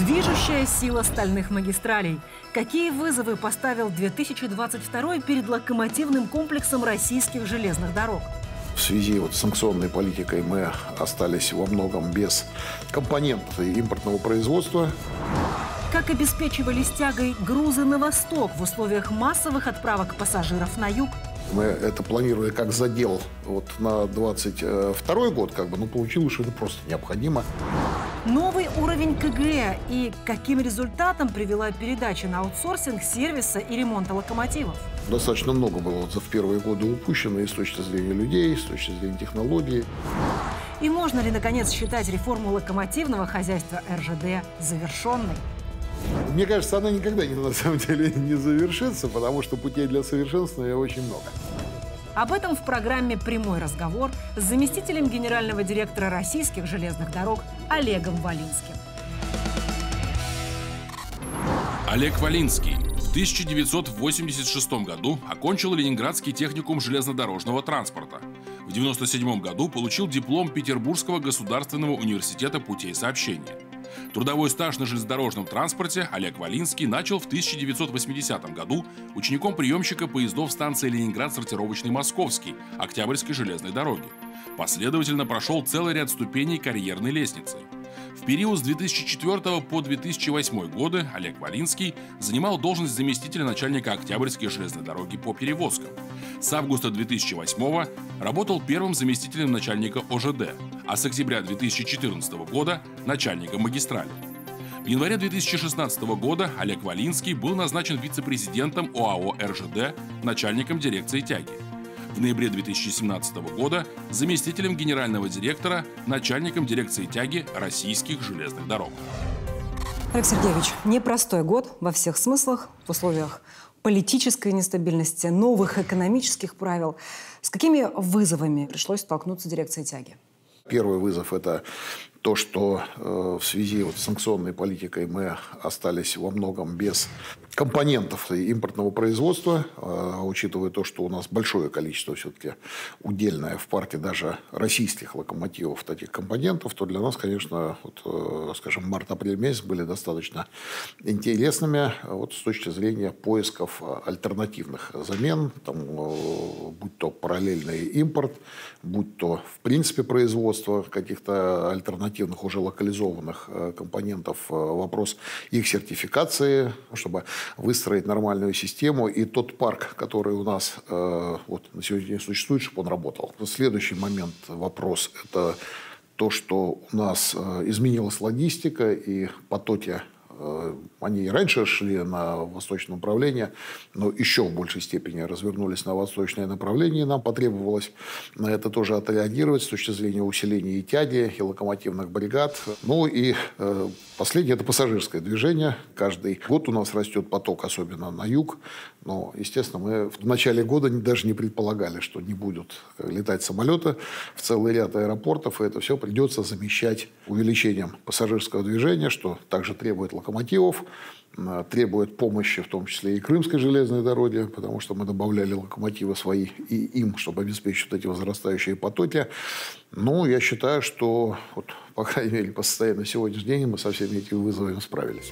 Движущая сила стальных магистралей. Какие вызовы поставил 2022 перед локомотивным комплексом российских железных дорог? В связи с санкционной политикой мы остались во многом без компонентов импортного производства. Как обеспечивались тягой грузы на восток в условиях массовых отправок пассажиров на юг? Мы это планировали как задел на 2022 год, но получилось, что это просто необходимо. Новый уровень КГЭ и каким результатом привела передача на аутсорсинг сервиса и ремонта локомотивов? Достаточно много было в первые годы упущено и с точки зрения людей, и с точки зрения технологий. И можно ли, наконец, считать реформу локомотивного хозяйства РЖД завершенной? Мне кажется, она никогда на самом деле не завершится, потому что путей для совершенствования очень много. Об этом в программе «Прямой разговор» с заместителем генерального директора российских железных дорог Олегом Волинским. Олег Волинский в 1986 году окончил Ленинградский техникум железнодорожного транспорта. В 1997 году получил диплом Петербургского государственного университета путей сообщения. Трудовой стаж на железнодорожном транспорте Олег Волинский начал в 1980 году учеником приемщика поездов станции Ленинград-Сортировочный Московский Октябрьской железной дороги. Последовательно прошел целый ряд ступеней карьерной лестницы. В период с 2004 по 2008 годы Олег Волинский занимал должность заместителя начальника Октябрьской железной дороги по перевозкам. С августа 2008 работал первым заместителем начальника ОЖД, а с октября 2014 года начальником магистрали. В январе 2016 года Олег Волинский был назначен вице-президентом ОАО «РЖД», начальником дирекции тяги. В ноябре 2017 года заместителем генерального директора, начальником дирекции тяги российских железных дорог. Олег Сергеевич, непростой год во всех смыслах, в условиях политической нестабильности, новых экономических правил. С какими вызовами пришлось столкнуться дирекции тяги? Первый вызов – это то, что в связи с санкционной политикой мы остались во многом без компонентов импортного производства, учитывая то, что у нас большое количество все-таки удельное в парке даже российских локомотивов таких компонентов, то для нас, конечно, скажем, март-апрель месяц были достаточно интересными с точки зрения поисков альтернативных замен, будь то параллельный импорт, будь то в принципе производство каких-то альтернативных уже локализованных компонентов, вопрос их сертификации, чтобы выстроить нормальную систему и тот парк, который у нас на сегодня существует, чтобы он работал. Следующий момент, вопрос, это то, что у нас изменилась логистика и потоки. Они и раньше шли на восточное направление, но еще в большей степени развернулись на восточное направление. И нам потребовалось на это тоже отреагировать с точки зрения усиления и тяги, и локомотивных бригад. И последнее – это пассажирское движение. Каждый год у нас растет поток, особенно на юг. Но, естественно, мы в начале года даже не предполагали, что не будут летать самолеты в целый ряд аэропортов. И это все придется замещать увеличением пассажирского движения, что также требует локомотивов, требует помощи, в том числе и Крымской железной дороги, потому что мы добавляли локомотивы свои и им, чтобы обеспечить эти возрастающие потоки. Я считаю, что, по крайней мере, по состоянию на сегодняшний день мы со всеми этими вызовами справились.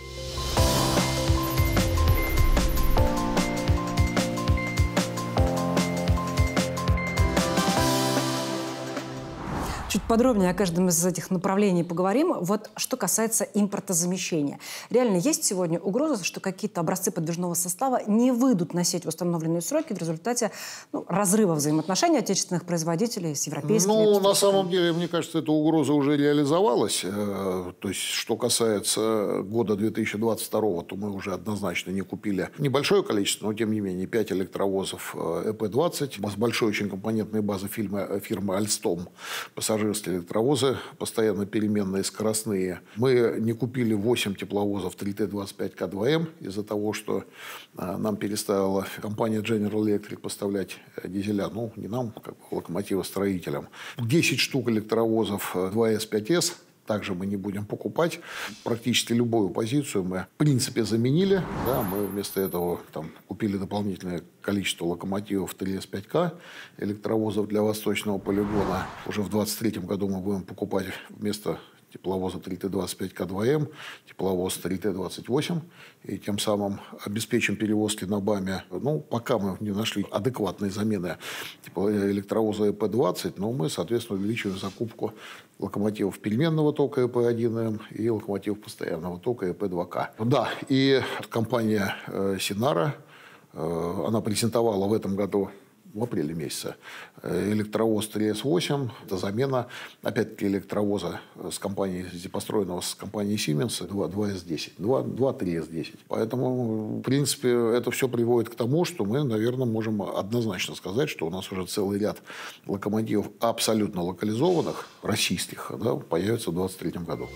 Чуть подробнее о каждом из этих направлений поговорим. Что касается импортозамещения. Реально есть сегодня угроза, что какие-то образцы подвижного состава не выйдут на сеть в установленные сроки в результате разрыва взаимоотношений отечественных производителей с европейскими? На самом деле, мне кажется, эта угроза уже реализовалась. То есть, что касается года 2022, то мы уже однозначно не купили небольшое количество, но тем не менее 5 электровозов ЭП-20 с большой очень компонентной базы фирмы «Альстом». Пассажирские электровозы, постоянно переменные, скоростные. Мы не купили 8 тепловозов 3Т-25К2М из-за того, что нам перестала компания General Electric поставлять дизеля. Не нам, локомотивостроителям. 10 штук электровозов 2С-5С. Также мы не будем покупать. Практически любую позицию мы, в принципе, заменили. Мы вместо этого купили дополнительное количество локомотивов 3С5К, электровозов для Восточного полигона. Уже в 2023 году мы будем покупать вместо тепловоза 3Т-25К2М тепловоз 3Т-28. И тем самым обеспечим перевозки на БАМе. Ну, пока мы не нашли адекватной замены электровоза ЭП-20, но мы, соответственно, увеличиваем закупку локомотивов переменного тока ЭП-1М и локомотивов постоянного тока ЭП-2К. Да, и компания Синара, она презентовала в этом году, в апреле месяце, электровоз 3С8. Это замена, опять-таки, электровоза построенного с компанией Siemens 2С10, 2-3С10. Поэтому, в принципе, это все приводит к тому, что мы, наверное, можем однозначно сказать, что у нас уже целый ряд локомотивов абсолютно локализованных, российских, да, появится в 2023 году.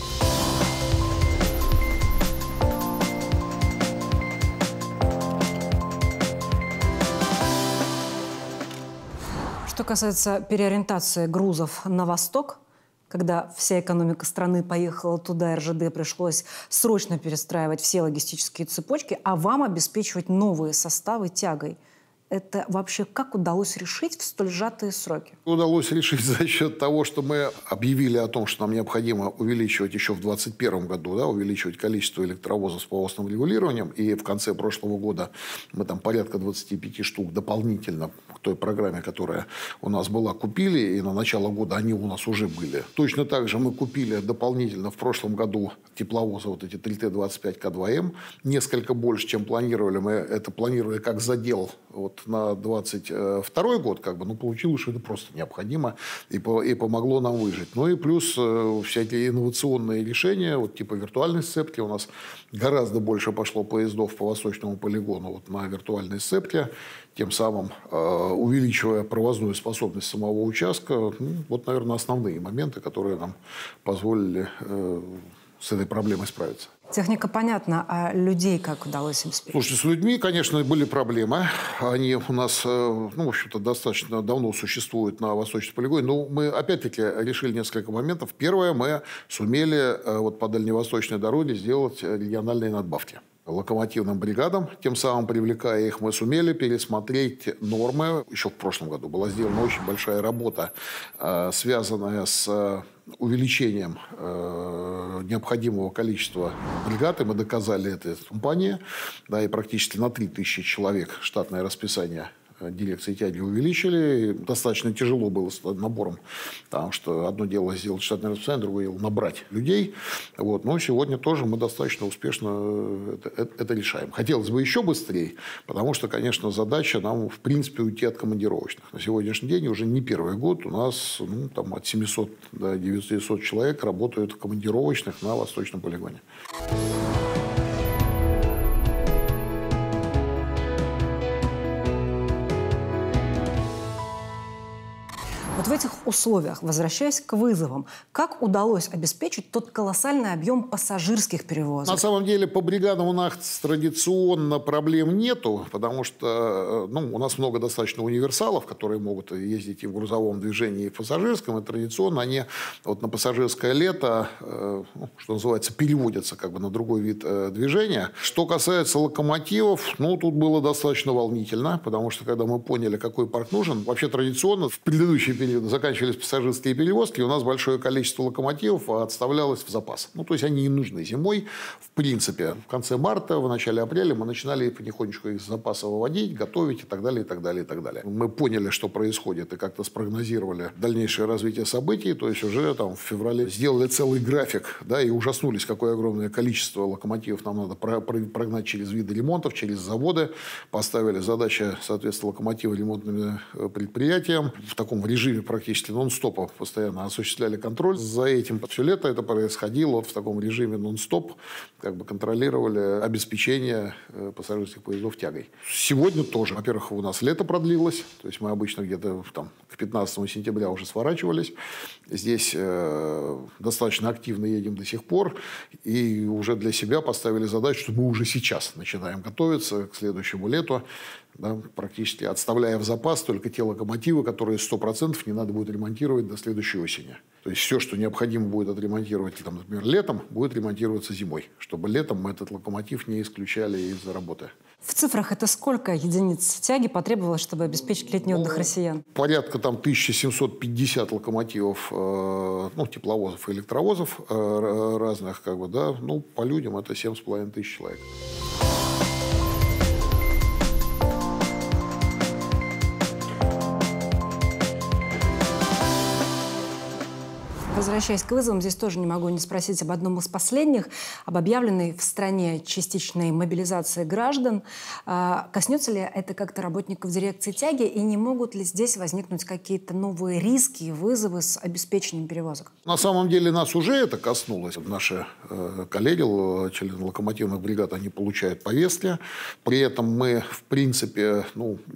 Что касается переориентации грузов на восток, когда вся экономика страны поехала туда, РЖД пришлось срочно перестраивать все логистические цепочки, а вам обеспечивать новые составы тягой. Это вообще как удалось решить в столь сжатые сроки? Удалось решить за счет того, что мы объявили о том, что нам необходимо увеличивать еще в 2021 году, да, увеличивать количество электровозов с повозным регулированием. И в конце прошлого года мы там порядка 25 штук дополнительно к той программе, которая у нас была, купили. И на начало года они у нас уже были. Точно так же мы купили дополнительно в прошлом году тепловозы, вот эти 3Т-25К2М, несколько больше, чем планировали. Мы это планировали как задел вот на 2022 год, как бы, но получилось, что это просто необходимо и помогло нам выжить. Ну и плюс всякие инновационные решения, вот типа виртуальной сцепки. У нас гораздо больше пошло поездов по Восточному полигону вот на виртуальной сцепке, тем самым увеличивая провозную способность самого участка. Ну, вот, наверное, основные моменты, которые нам позволили с этой проблемой справиться. Техника понятна, а людей как удалось обеспечить? Слушайте, с людьми, конечно, были проблемы. Они у нас, в общем-то, достаточно давно существуют на Восточном полигоне. Но мы, опять-таки, решили несколько моментов. Первое, мы сумели вот по дальневосточной дороге сделать региональные надбавки локомотивным бригадам, тем самым привлекая их, мы сумели пересмотреть нормы. Еще в прошлом году была сделана очень большая работа, связанная с увеличением необходимого количества бригад, и мы доказали это компании, да, и практически на 3000 человек штатное расписание дирекции тяги увеличили. Достаточно тяжело было с набором, потому что одно дело сделать штатное расписание, другое дело набрать людей. Вот. Но сегодня тоже мы достаточно успешно это решаем. Хотелось бы еще быстрее, потому что, конечно, задача нам, в принципе, уйти от командировочных. На сегодняшний день уже не первый год у нас там, от 700 до 900 человек работают в командировочных на Восточном полигоне. Вот в этих условиях, возвращаясь к вызовам, как удалось обеспечить тот колоссальный объем пассажирских перевозок? На самом деле по бригадам у нас традиционно проблем нету, потому что у нас много достаточно универсалов, которые могут ездить и в грузовом движении, и в пассажирском. И традиционно они вот на пассажирское лето, что называется, переводятся как бы на другой вид движения. Что касается локомотивов, тут было достаточно волнительно, потому что когда мы поняли, какой парк нужен, вообще традиционно в предыдущий период заканчивались пассажирские перевозки, у нас большое количество локомотивов отставлялось в запас. То есть они не нужны зимой. В принципе, в конце марта, в начале апреля мы начинали потихонечку их с запаса выводить, готовить и так далее, и так далее, и так далее. Мы поняли, что происходит, и как-то спрогнозировали дальнейшее развитие событий. То есть уже там в феврале сделали целый график, да, и ужаснулись, какое огромное количество локомотивов нам надо прогнать через виды ремонтов, через заводы. Поставили задачу, соответственно, локомотивы ремонтным предприятиям в таком режиме практически нон-стопа постоянно осуществляли контроль за этим. Все лето это происходило в таком режиме нон-стоп, как бы контролировали обеспечение пассажирских поездов тягой. Сегодня тоже. Во-первых, у нас лето продлилось, то есть мы обычно где-то там к 15 сентября уже сворачивались. Здесь достаточно активно едем до сих пор и уже для себя поставили задачу, что мы уже сейчас начинаем готовиться к следующему лету. да, практически отставляя в запас только те локомотивы, которые 100% не надо будет ремонтировать до следующей осени. То есть все, что необходимо будет отремонтировать, там, например, летом, будет ремонтироваться зимой, чтобы летом мы этот локомотив не исключали из работы. В цифрах это сколько единиц тяги потребовалось, чтобы обеспечить летний отдых россиян? Порядка там 1750 локомотивов, тепловозов и электровозов разных, как бы, да, по людям это 7500 человек. Возвращаясь к вызовам, здесь тоже не могу не спросить об одном из последних, об объявленной в стране частичной мобилизации граждан. Коснется ли это как-то работников дирекции тяги и не могут ли здесь возникнуть какие-то новые риски и вызовы с обеспечением перевозок? На самом деле нас уже это коснулось. Наши коллеги, члены локомотивных бригад, они получают повестки. При этом мы, в принципе,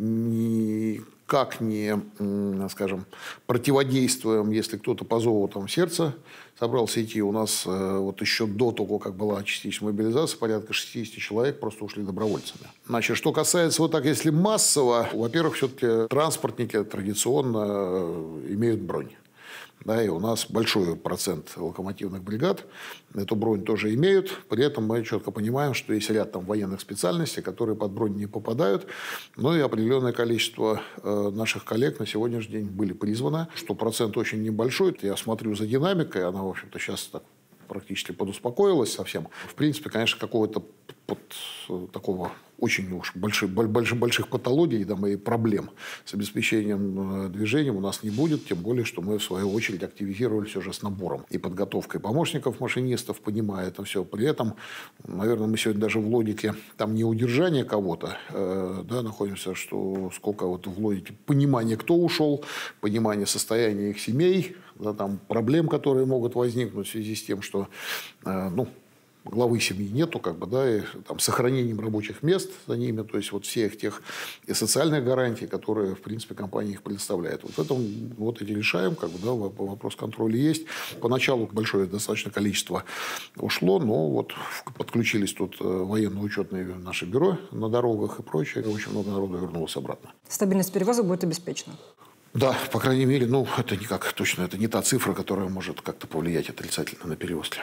никак не, скажем, противодействуем, если кто-то по зову там сердца собрался идти. У нас вот еще до того, как была частичная мобилизация, порядка 60 человек просто ушли добровольцами. Значит, что касается вот так, если массово, во-первых, все-таки транспортники традиционно имеют бронь. Да, и у нас большой процент локомотивных бригад эту бронь тоже имеют. При этом мы четко понимаем, что есть ряд там военных специальностей, которые под бронь не попадают. Но и определенное количество наших коллег на сегодняшний день были призваны, что процент очень небольшой. Я смотрю за динамикой, она, в общем-то, сейчас так практически подуспокоилась совсем. В принципе, конечно, какого-то такого очень уж больших патологий и проблем с обеспечением движением у нас не будет, тем более, что мы, в свою очередь, активизировались уже с набором и подготовкой помощников машинистов, понимая это все. При этом, наверное, мы сегодня даже в логике там не удержания кого-то находимся, что сколько вот в логике понимания, кто ушел, понимания состояния их семей, там проблем, которые могут возникнуть в связи с тем, что главы семьи нету, и там, сохранением рабочих мест за ними, то есть вот всех тех и социальных гарантий, которые, в принципе, компания их предоставляет. Вот это эти решаем, вопрос контроля есть. Поначалу большое достаточно количество ушло, но вот подключились тут военно-учетные наши бюро на дорогах и прочее, очень много народу вернулось обратно. Стабильность перевозок будет обеспечена? Да, по крайней мере, это никак точно, это не та цифра, которая может как-то повлиять отрицательно на перевозки.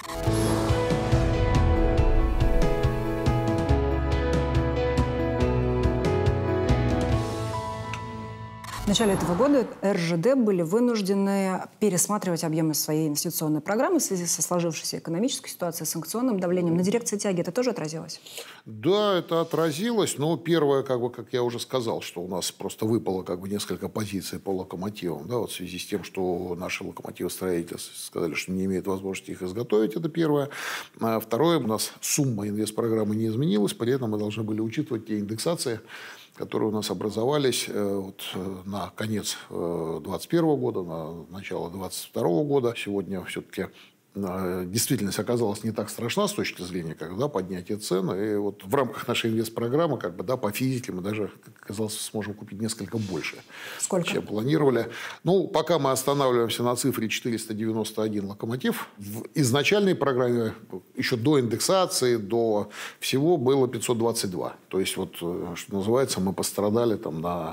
В начале этого года РЖД были вынуждены пересматривать объемы своей инвестиционной программы в связи со сложившейся экономической ситуацией, санкционным давлением. На дирекции тяги это тоже отразилось? Да, это отразилось. Но первое, как я уже сказал, что у нас просто выпало несколько позиций по локомотивам. Да, в связи с тем, что наши локомотивостроители сказали, что не имеют возможности их изготовить. Это первое. Второе, у нас сумма инвестпрограммы не изменилась. При этом мы должны были учитывать те индексации, которые у нас образовались на конец 2021 года, на начало 2022 года. Сегодня все-таки действительность оказалась не так страшна с точки зрения поднятия цен. И в рамках нашей инвестпрограммы по физике мы даже, казалось, сможем купить несколько больше, чем планировали. Пока мы останавливаемся на цифре 491 локомотив. В изначальной программе, еще до индексации, до всего, было 522. То есть, что называется, мы пострадали на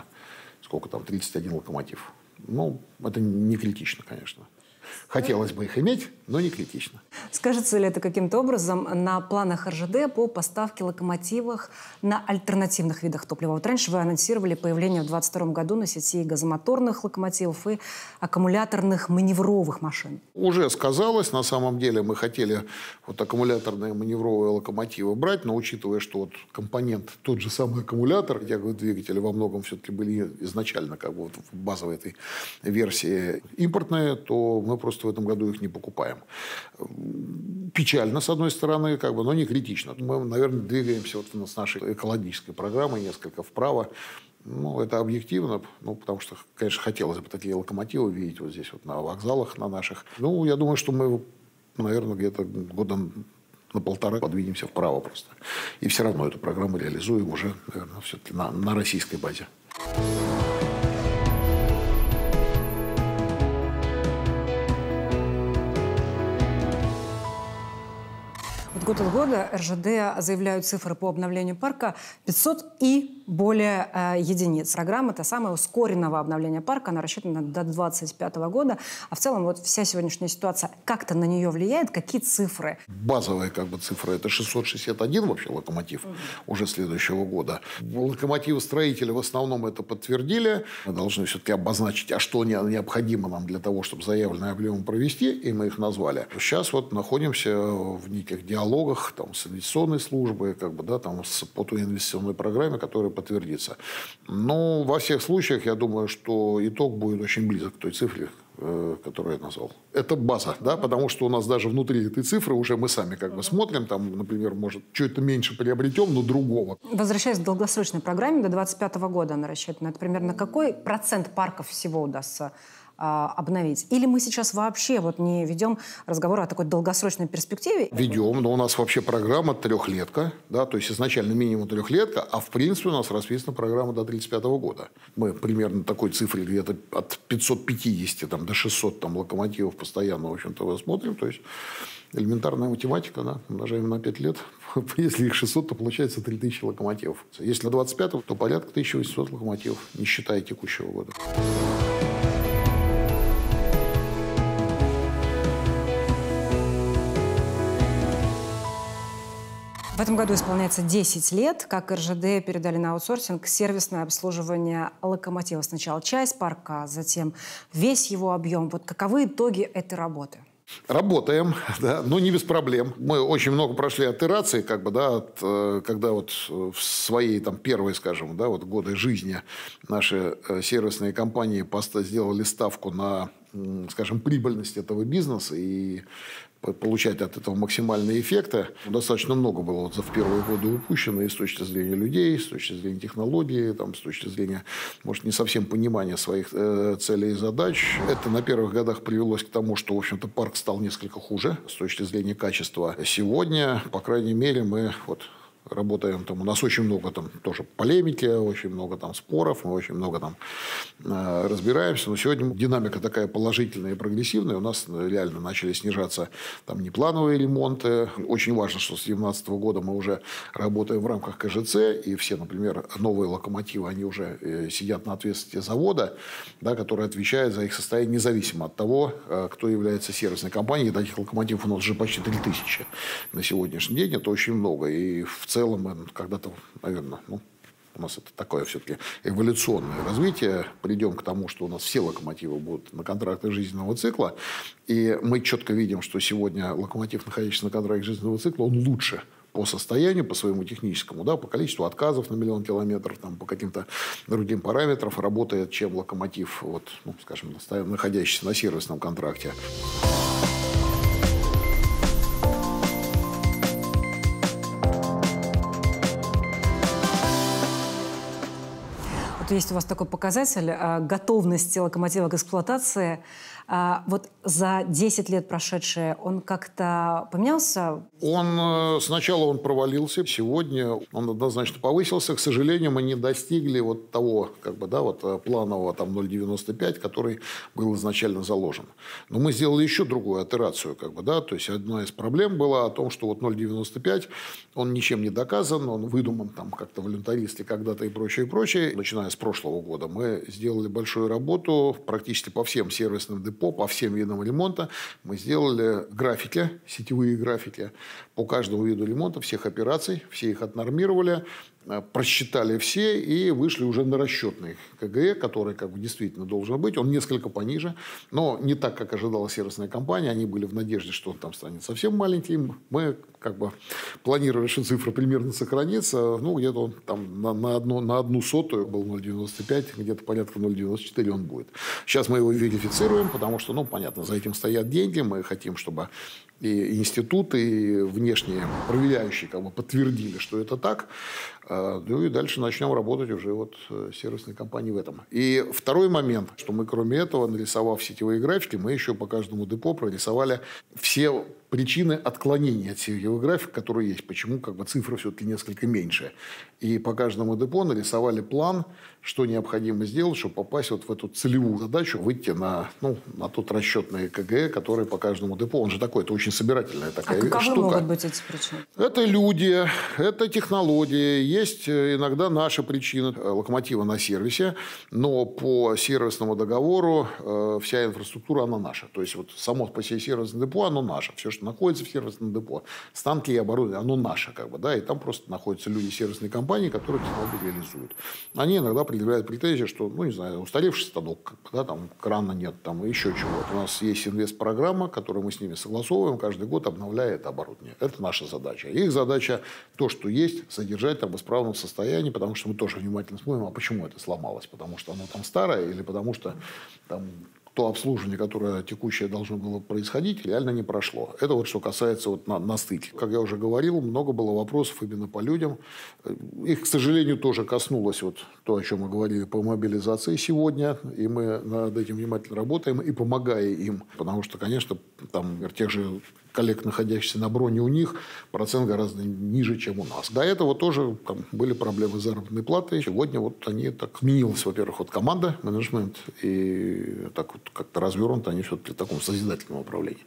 31 локомотив. Это не критично, конечно. Хотелось бы их иметь, но не критично. Скажется ли это каким-то образом на планах РЖД по поставке локомотивов на альтернативных видах топлива? Вот раньше вы анонсировали появление в 2022 году на сети газомоторных локомотивов и аккумуляторных маневровых машин. Уже сказалось. На самом деле мы хотели аккумуляторные маневровые локомотивы брать, но учитывая, что компонент, тот же самый аккумулятор, двигатели во многом все-таки были изначально в базовой этой версии импортные, то мы просто в этом году их не покупаем. Печально, с одной стороны, но не критично. Мы, наверное, двигаемся с нашей экологической программой несколько вправо. Это объективно, потому что, конечно, хотелось бы такие локомотивы видеть здесь, на вокзалах на наших. Я думаю, что мы, наверное, где-то года на полтора подвинемся вправо просто. И все равно эту программу реализуем уже, наверное, все-таки на российской базе. Год от года РЖД заявляют цифры по обновлению парка 500 и более единиц. Программа та самая ускоренного обновления парка, она рассчитана до 2025 года. А в целом вот вся сегодняшняя ситуация как-то на нее влияет? Какие цифры? Базовая цифра – это 661 вообще локомотив уже следующего года. Локомотивостроители в основном это подтвердили. Мы должны все-таки обозначить, а что необходимо нам для того, чтобы заявленные объемы провести, и мы их назвали. Сейчас вот находимся в неких диалогах с инвестиционной службой, по той инвестиционной программе, которая подтвердится. Но во всех случаях, я думаю, что итог будет очень близок к той цифре, которую я назвал. Это база, потому что у нас даже внутри этой цифры уже мы сами смотрим, например, может, чуть-то меньше приобретем, но другого. Возвращаясь к долгосрочной программе, до 2025 года она рассчитана. Это примерно какой процент парков всего удастся обновить? Или мы сейчас вообще не ведем разговор о такой долгосрочной перспективе? Ведем, но у нас вообще программа трехлетка, то есть изначально минимум трехлетка, а в принципе у нас расписана программа до 1935 года. Мы примерно такой цифре где-то от 550 до 600 локомотивов постоянно, в общем-то, смотрим, то есть элементарная математика, умножаем на 5 лет. Если их 600, то получается 3000 локомотивов. Если на 25-го, то порядка 1800 локомотивов, не считая текущего года. В этом году исполняется 10 лет, как РЖД передали на аутсорсинг сервисное обслуживание локомотива. Сначала часть парка, затем весь его объем. Каковы итоги этой работы? Работаем, но не без проблем. Мы очень много прошли итераций, когда в своей первой, годы жизни наши сервисные компании сделали ставку на, прибыльность этого бизнеса и получать от этого максимальные эффекты. Достаточно много было в первые годы упущено и с точки зрения людей, с точки зрения технологии, с точки зрения, может, не совсем понимания своих целей и задач. Это на первых годах привелось к тому, что, в общем-то, парк стал несколько хуже с точки зрения качества. Сегодня, по крайней мере, мы работаем, у нас очень много тоже полемики, очень много споров, мы очень много разбираемся. Но сегодня динамика такая положительная и прогрессивная. У нас реально начали снижаться неплановые ремонты. Очень важно, что с 2017 года мы уже работаем в рамках КЖЦ, и все, например, новые локомотивы, они уже сидят на ответственности завода, который отвечает за их состояние независимо от того, кто является сервисной компанией. Таких локомотивов у нас уже почти 3000 на сегодняшний день. Это очень много. И в целом мы когда-то, наверное, у нас это такое все-таки эволюционное развитие. Придем к тому, что у нас все локомотивы будут на контрактах жизненного цикла. И мы четко видим, что сегодня локомотив, находящийся на контракте жизненного цикла, он лучше по состоянию, по своему техническому, по количеству отказов на 1 000 000 километров, по каким-то другим параметрам работает, чем локомотив, находящийся на сервисном контракте. Есть у вас такой показатель готовности локомотива к эксплуатации. За 10 лет прошедшие он как-то поменялся? Сначала он провалился, сегодня он однозначно повысился. К сожалению, мы не достигли того, планового 0,95, который был изначально заложен. Но мы сделали еще другую итерацию, то есть одна из проблем была о том, что 0,95, он ничем не доказан, он выдуман как-то волюнтаристски когда-то и прочее. Начиная с прошлого года мы сделали большую работу практически по всем сервисным депо, по всем видам ремонта. Мы сделали графики, сетевые графики по каждому виду ремонта, всех операций, все их отнормировали, просчитали все и вышли уже на расчетный КГЭ, который действительно должен быть. Он несколько пониже, но не так, как ожидала сервисная компания. Они были в надежде, что он станет совсем маленьким. Мы планировали, что цифра примерно сохранится. Где-то он на 1/100 был 0,95, где-то порядка 0,94 он будет. Сейчас мы его верифицируем, потому что, понятно, за этим стоят деньги. Мы хотим, чтобы и институты, и внешние проверяющие подтвердили, что это так. И дальше начнем работать уже с сервисной компанией в этом. И второй момент, что мы, кроме этого, нарисовав сетевые графики, мы еще по каждому депо прорисовали все причины отклонения от сетевых график, которые есть. Почему цифра все-таки несколько меньше. И по каждому депо нарисовали план, что необходимо сделать, чтобы попасть в эту целевую задачу, выйти на тот расчетный КГЭ, который по каждому депо, он же такой, это очень очень собирательная такая штука. А каковы могут быть эти причины? Это люди, это технологии. Есть иногда наши причины. Локомотивы на сервисе, но по сервисному договору вся инфраструктура, она наша. То есть, вот само по себе сервисное депо, оно наше. Все, что находится в сервисном депо, станки и оборудование, оно наше. Как бы, да? И там просто находятся люди сервисной компании, которые технологии реализуют. Они иногда предъявляют претензии, что, ну, не знаю, устаревший станок, как бы, да, там крана нет, там еще чего-то. У нас есть инвестпрограмма, которую мы с ними согласовываем, каждый год обновляя это оборудование. Это наша задача. Их задача то, что есть, содержать там в исправном состоянии, потому что мы тоже внимательно смотрим, а почему это сломалось? Потому что оно там старое или потому что там то обслуживание, которое текущее должно было происходить, реально не прошло. Это вот что касается вот на стыке. Как я уже говорил, много было вопросов именно по людям. Их, к сожалению, тоже коснулось вот то, о чем мы говорили по мобилизации сегодня. И мы над этим внимательно работаем и помогая им. Потому что, конечно, там тех же коллег, находящихся на броне, у них процент гораздо ниже, чем у нас. До этого тоже там были проблемы с заработной платой. Сегодня вот они так сменилась, во-первых, вот команда, менеджмент, и так вот как-то развернуты они все-таки в таком созидательном управлении.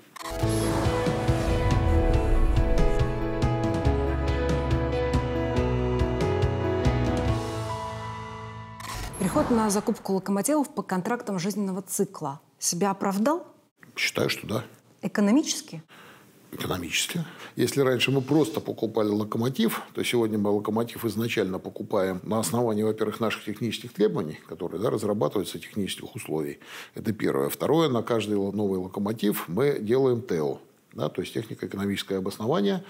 Переход на закупку локомотивов по контрактам жизненного цикла себя оправдал? Считаю, что да. Экономически? Экономически. Если раньше мы просто покупали локомотив, то сегодня мы локомотив изначально покупаем на основании, во-первых, наших технических требований, которые разрабатываются, технических условий. Это первое. Второе, на каждый новый локомотив мы делаем ТЭО, да, то есть технико-экономическое обоснование.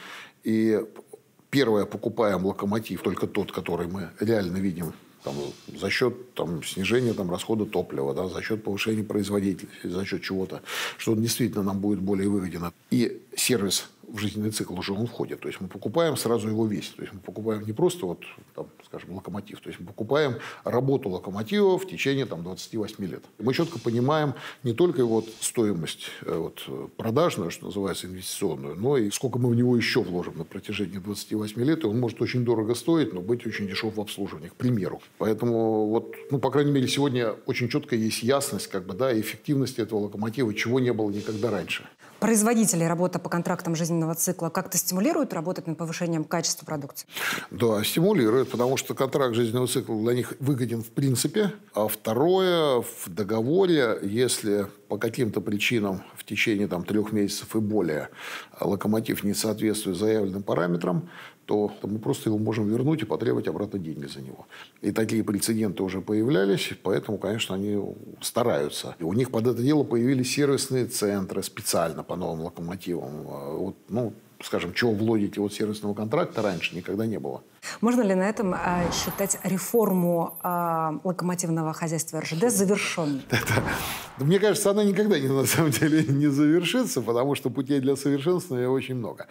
И первое, покупаем локомотив, только тот, который мы реально видим, там, за счет снижения расхода топлива, да, за счет повышения производительности, за счет чего-то, что он действительно нам будет более выгоден. И сервис в жизненный цикл уже он входит. То есть мы покупаем сразу его весь. То есть мы покупаем не просто вот, там, скажем, локомотив. То есть мы покупаем работу локомотива в течение 28 лет. Мы четко понимаем не только его стоимость продажную, что называется, инвестиционную, но и сколько мы в него еще вложим на протяжении 28 лет. И он может очень дорого стоить, но быть очень дешев в обслуживании, к примеру. Поэтому, вот, по крайней мере, сегодня очень четко есть ясность и эффективность этого локомотива, чего не было никогда раньше. Производители работа по контрактам жизненного цикла как-то стимулируют работать над повышением качества продукции? Да, стимулируют, потому что контракт жизненного цикла для них выгоден в принципе. А второе, в договоре, если по каким-то причинам в течение 3 месяцев и более локомотив не соответствует заявленным параметрам, то мы просто его можем вернуть и потребовать обратно деньги за него. И такие прецеденты уже появлялись, поэтому, конечно, они стараются. И у них под это дело появились сервисные центры специально по новым локомотивам. Скажем, чего в логике сервисного контракта раньше никогда не было. Можно ли на этом считать реформу локомотивного хозяйства РЖД завершенной? Мне кажется, она никогда на самом деле не завершится, потому что путей для совершенствования очень много.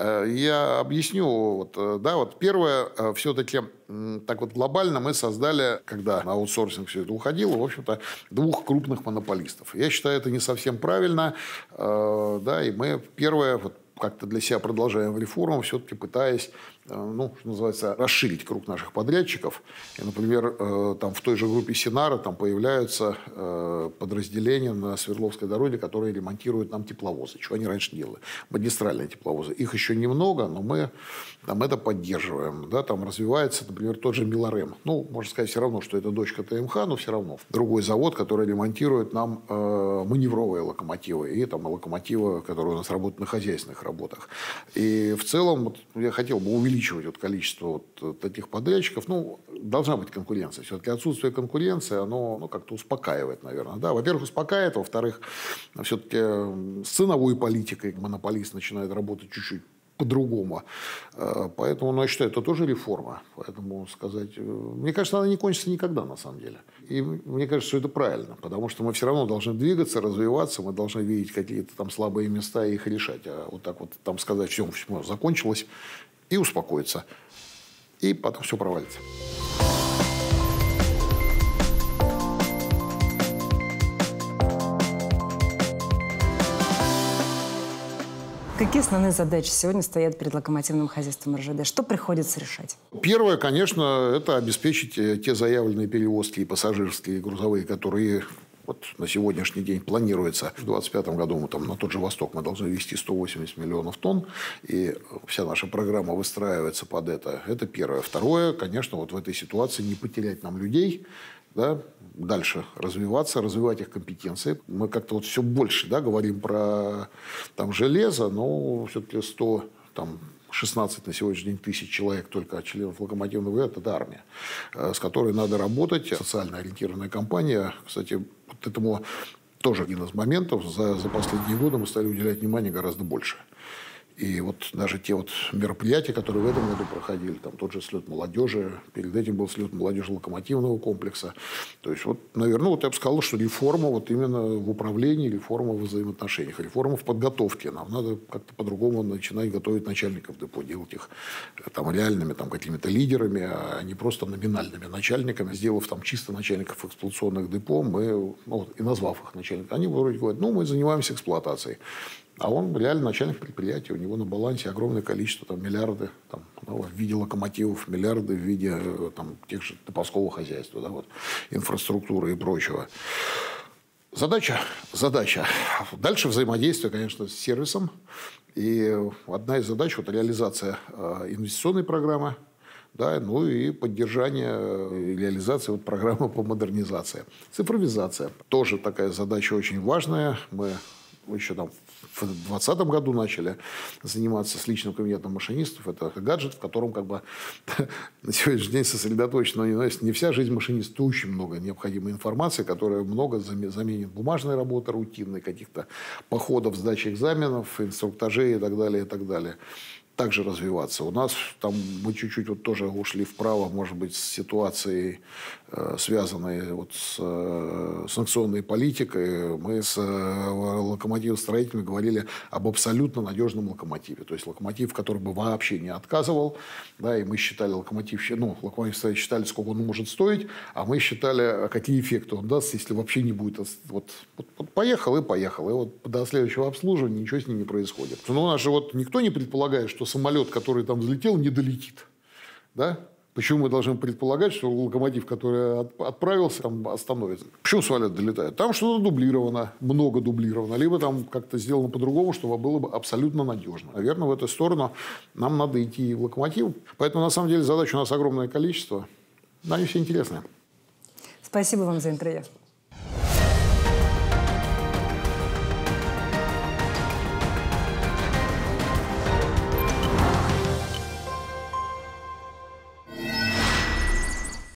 Я объясню. Первое, все-таки глобально мы создали, когда на аутсорсинг все это уходило, в общем-то, 2 крупных монополистов. Я считаю, это не совсем правильно. И мы первое... как-то для себя продолжаем реформу, все-таки пытаясь, что называется, расширить круг наших подрядчиков. И, например, в той же группе Синара появляются подразделения на Свердловской дороге, которые ремонтируют нам тепловозы, чего они раньше делали. Магистральные тепловозы. Их еще немного, но мы это поддерживаем. Да, там развивается, например, тот же Милорем. Можно сказать, все равно, что это дочка ТМХ, но все равно. Другой завод, который ремонтирует нам маневровые локомотивы и локомотивы, которые у нас работают на хозяйственных работах. И в целом я хотел бы увеличивать количество таких подрядчиков. Должна быть конкуренция. Все-таки отсутствие конкуренции, оно как-то успокаивает, наверное. Да, во-первых, успокаивает. Во-вторых, все-таки с ценовой политикой монополист начинает работать чуть-чуть по-другому. Поэтому, я считаю, это тоже реформа. Поэтому сказать... Мне кажется, она не кончится никогда, на самом деле. И мне кажется, что это правильно. Потому что мы все равно должны двигаться, развиваться. Мы должны видеть какие-то слабые места и их решать. А сказать, все закончилось, и успокоиться. И потом все провалится. Какие основные задачи сегодня стоят перед локомотивным хозяйством РЖД? Что приходится решать? Первое, конечно, это обеспечить те заявленные перевозки и пассажирские, и грузовые, которые Вот на сегодняшний день планируется, в 2025 году мы там на тот же Восток мы должны везти 180 миллионов тонн, и вся наша программа выстраивается под это. Это первое. Второе, конечно, вот в этой ситуации не потерять нам людей, да, дальше развиваться, развивать их компетенции. Мы как-то вот все больше, да, говорим про там, железо, но все-таки 16 на сегодняшний день тысяч человек только членов локомотивного ВЭТ – это армия, с которой надо работать. Социально ориентированная компания, кстати, вот этому тоже один из моментов. За последние годы мы стали уделять внимание гораздо больше. И вот даже те вот мероприятия, которые в этом году проходили, там тот же слет молодежи, перед этим был слет молодежи локомотивного комплекса. То есть, вот, наверное, вот я бы сказал, что реформа вот именно в управлении, реформа в взаимоотношениях, реформа в подготовке. Нам надо как-то по-другому начинать готовить начальников депо, делать их там реальными там, какими-то лидерами, а не просто номинальными начальниками. Сделав там чисто начальников эксплуатационных депо, мы, и назвав их начальниками, они вроде говорят, мы занимаемся эксплуатацией. А он реально начальник предприятия, у него на балансе огромное количество, там, миллиарды там, в виде локомотивов, миллиарды в виде там, тех же топовского хозяйства, да, вот, инфраструктуры и прочего. Задача. Дальше взаимодействие, конечно, с сервисом. И одна из задач – вот, реализация инвестиционной программы, да, и поддержание и реализация вот, программы по модернизации. Цифровизация. Тоже такая задача очень важная. Мы еще там в 2020 году начали заниматься с личным кабинетом машинистов. Это гаджет, в котором как бы на сегодняшний день сосредоточена не вся жизнь машиниста, очень много необходимой информации, которая много заменит бумажной работы, рутинной, каких-то походов, сдачи экзаменов, инструктажей и так далее, и так далее. Также развиваться. У нас там мы чуть-чуть вот тоже ушли вправо, может быть, с ситуацией, связанной вот с санкционной политикой. Мы с локомотивостроителями говорили об абсолютно надежном локомотиве. То есть локомотив, который бы вообще не отказывал. Да, и мы считали локомотивстроители считали, сколько он может стоить, а мы считали, какие эффекты он даст, если вообще не будет. Вот поехал. И вот до следующего обслуживания ничего с ним не происходит. Но у нас же вот никто не предполагает, что самолет, который там взлетел, не долетит. Да? Почему мы должны предполагать, что локомотив, который отправился, там остановится? Почему самолет долетает? Там что-то дублировано, много дублировано. Либо там как-то сделано по-другому, чтобы было бы абсолютно надежно. Наверное, в эту сторону нам надо идти в локомотив. Поэтому, на самом деле, задач у нас огромное количество. Но они все интересные. Спасибо вам за интервью.